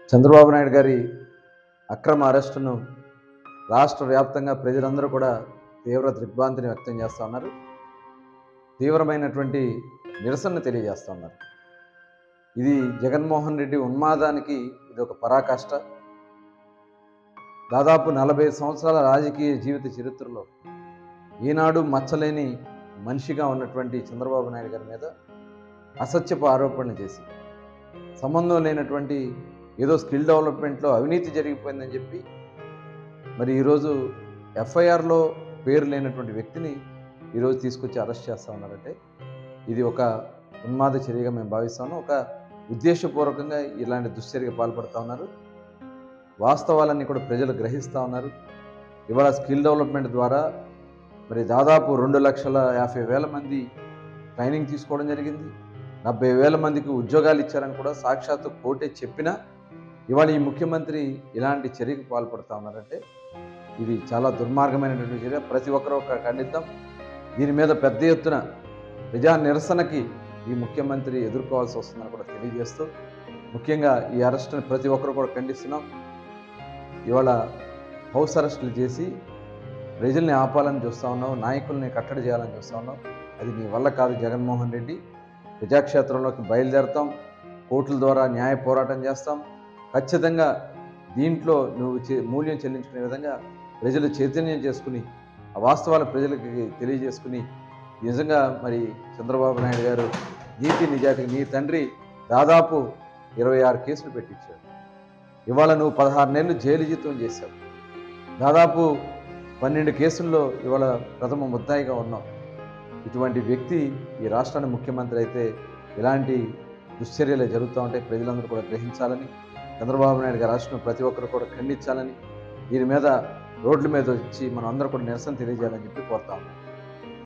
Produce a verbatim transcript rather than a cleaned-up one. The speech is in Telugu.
చంద్రబాబు నాయుడు గారి అక్రమ అరెస్టును రాష్ట్ర వ్యాప్తంగా ప్రజలందరూ కూడా తీవ్ర దిగ్భ్రాంతిని వ్యక్తం చేస్తూ ఉన్నారు. తీవ్రమైనటువంటి నిరసనను తెలియజేస్తూ ఉన్నారు. ఇది జగన్మోహన్ రెడ్డి ఉన్మాదానికి ఇది ఒక పరాకాష్ట. దాదాపు నలభై సంవత్సరాల రాజకీయ జీవిత చరిత్రలో ఈనాడు మచ్చలేని మనిషిగా ఉన్నటువంటి చంద్రబాబు నాయుడు గారి మీద అసత్యపు ఆరోపణలు చేసి సంబంధం లేనటువంటి ఏదో స్కిల్ డెవలప్మెంట్లో అవినీతి జరిగిపోయిందని చెప్పి మరి ఈరోజు ఎఫ్ఐఆర్లో పేరు లేనటువంటి వ్యక్తిని ఈరోజు తీసుకొచ్చి అరెస్ట్ చేస్తూ ఉన్నారంటే ఇది ఒక ఉన్మాద చర్యగా మేము భావిస్తాము. ఒక ఉద్దేశపూర్వకంగా ఇలాంటి దుశ్చర్యగా పాల్పడుతూ ఉన్నారు. వాస్తవాలన్నీ కూడా ప్రజలు గ్రహిస్తూ ఉన్నారు. ఇవాళ స్కిల్ డెవలప్మెంట్ ద్వారా మరి దాదాపు రెండు లక్షల యాభై వేల మంది ట్రైనింగ్ తీసుకోవడం జరిగింది. డెబ్బై వేల మందికి ఉద్యోగాలు ఇచ్చారని కూడా సాక్షాత్తు కోర్టే చెప్పినా ఇవాళ ఈ ముఖ్యమంత్రి ఇలాంటి చర్యకు పాల్పడుతూ ఉన్నారంటే ఇది చాలా దుర్మార్గమైనటువంటి చర్య. ప్రతి ఒక్కరూ ఒక ఖండిద్దాం. దీని మీద పెద్ద ఎత్తున ప్రజా నిరసనకి ఈ ముఖ్యమంత్రి ఎదుర్కోవాల్సి వస్తుందని కూడా తెలియజేస్తూ ముఖ్యంగా ఈ అరెస్టుని ప్రతి ఒక్కరు కూడా ఖండిస్తున్నాం. ఇవాళ హౌస్ అరెస్టులు చేసి ప్రజల్ని ఆపాలని చూస్తూ ఉన్నాం, నాయకుల్ని కట్టడి చేయాలని చూస్తూ ఉన్నాం. అది నీ వల్ల కాదు జగన్మోహన్ రెడ్డి. ప్రజాక్షేత్రంలోకి బయలుదేరుతాం, కోర్టుల ద్వారా న్యాయ పోరాటం చేస్తాం. ఖచ్చితంగా దీంట్లో నువ్వు మూల్యం చెల్లించుకునే విధంగా ప్రజలు చైతన్యం చేసుకుని ఆ వాస్తవాలు ప్రజలకి తెలియజేసుకుని నిజంగా మరి చంద్రబాబు నాయుడు గారు నీతి నిజాయితీకి నీ తండ్రి దాదాపు ఇరవై ఆరు కేసులు పెట్టించాడు. ఇవాళ నువ్వు పదహారు నెలలు జైలు జీతం చేశావు. దాదాపు పన్నెండు కేసుల్లో ఇవాళ ప్రథమ ముద్దాయిగా ఉన్నావు. ఇటువంటి వ్యక్తి ఈ రాష్ట్రానికి ముఖ్యమంత్రి అయితే ఇలాంటి దుశ్చర్యలు జరుగుతూ ఉంటే ప్రజలందరూ కూడా గ్రహించాలని, చంద్రబాబు నాయుడు గారి రాష్ట్రం ప్రతి ఒక్కరు కూడా ఖండించాలని, దీని మీద రోడ్ల మీద వచ్చి మనం అందరూ కూడా నిరసన తెలియజేయాలని చెప్పి కోరుతా ఉన్నాం.